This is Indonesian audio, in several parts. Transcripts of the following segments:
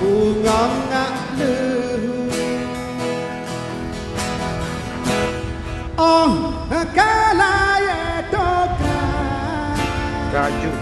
Raju.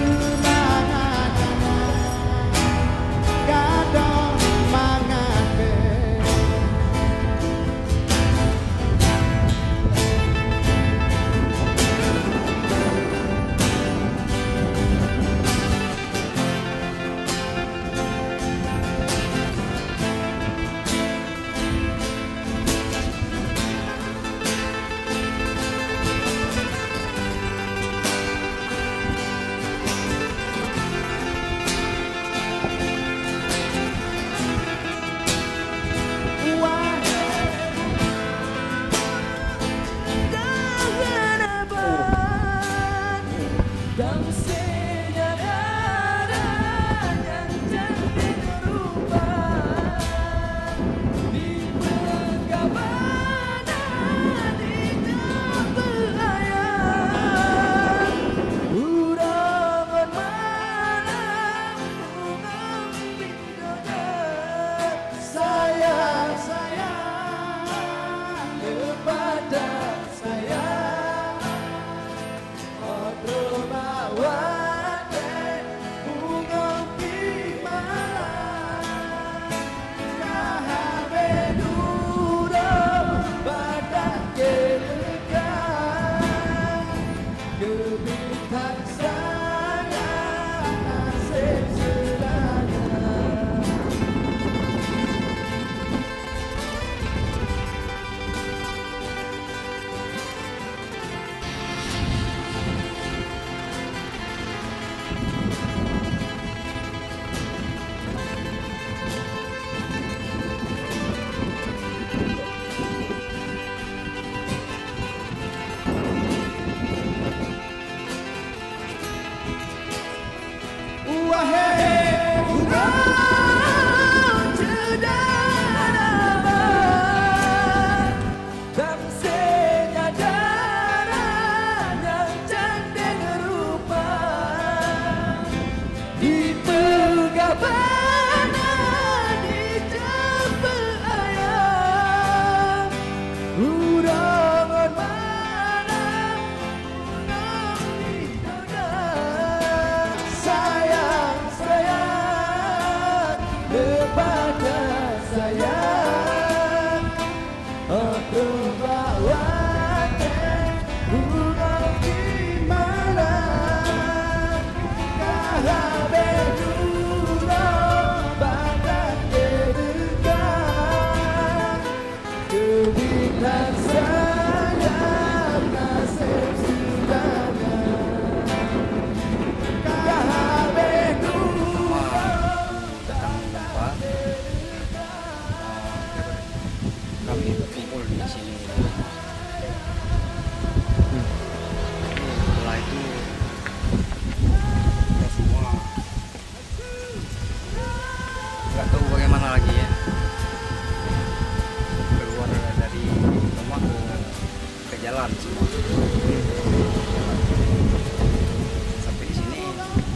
Sampai di sini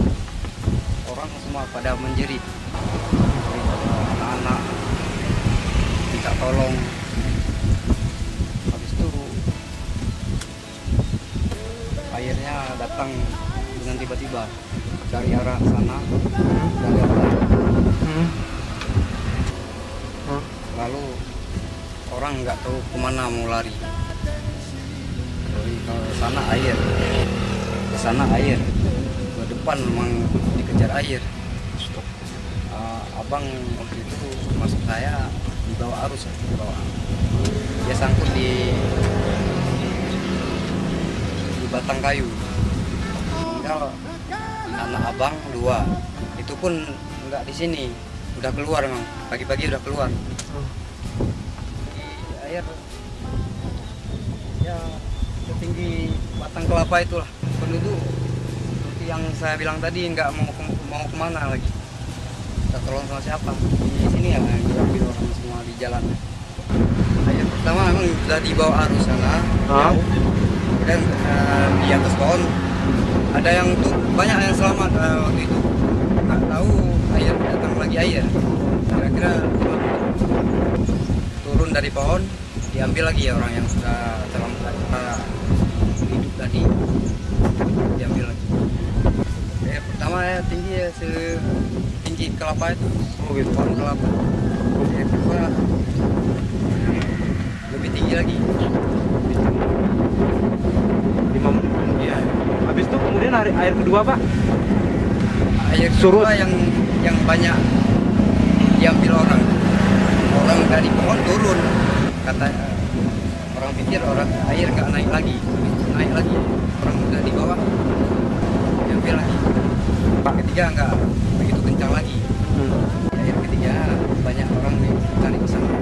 orang semua pada menjerit, anak-anak minta tolong. Habis itu airnya datang dengan tiba-tiba dari arah sana, dari arah lalu orang nggak tahu kemana mau lari. Ke sana air, ke sana air, ke depan memang dikejar air. Abang waktu itu masuk saya di bawah arus, di bawah. Dia sangkut di batang kayu. Tinggal anak abang 2, itu pun nggak di sini, udah keluar memang, pagi-pagi udah keluar. Di air ya setinggi batang kelapa itulah. Penduduk seperti yang saya bilang tadi nggak mau kemana lagi. Kita tolong sama siapa? Di sini ya yang diambil orang semua di jalan. Air pertama memang sudah di bawah arus sana, jauh. Kemudian di atas pohon ada yang tuh banyak yang selamat waktu itu. tahu air datang lagi air. Kira-kira turun dari pohon, diambil lagi ya orang yang sudah terlambat hidup tadi, diambil lagi. Pertama ya tinggi ya setinggi kelapa itu. Oh gitu. Pohon kelapa. Yang kedua lebih tinggi lagi. 5 Iya. Habis itu kemudian air kedua Pak? Air Surut. kedua yang banyak diambil orang. Orang dari pohon turun. Kata orang pikir orang air nggak naik lagi, naik lagi. Orang udah di bawah, diambil lagi. Ketiga nggak begitu kencang lagi. Air ketiga banyak orang ditarik ke sana.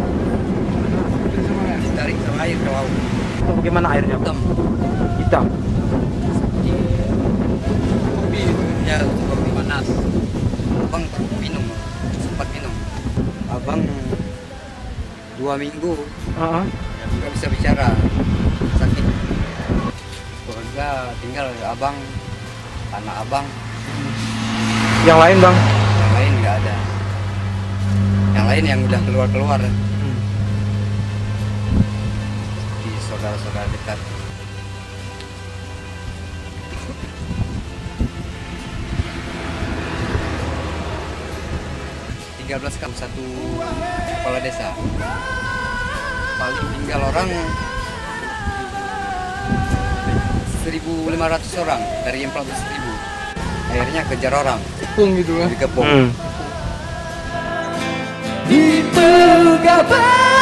Ditarik sama air ke laut. Itu bagaimana airnya Pak? Hitam. Hitam. Kopi ya, kopi panas. Abang pernah minum, sempat minum. Abang 2 minggu nggak bisa bicara, sakit. Keluarga tinggal abang, anak abang. Yang lain Bang? Yang lain nggak ada. Yang lain yang udah keluar di saudara-saudara dekat. 13 kan satu kepala desa. Paling tinggal orang 1.500 orang dari 14.000. Akhirnya kejar orang. Kepung gitu kan. Dikepung. Hmm. Di tengah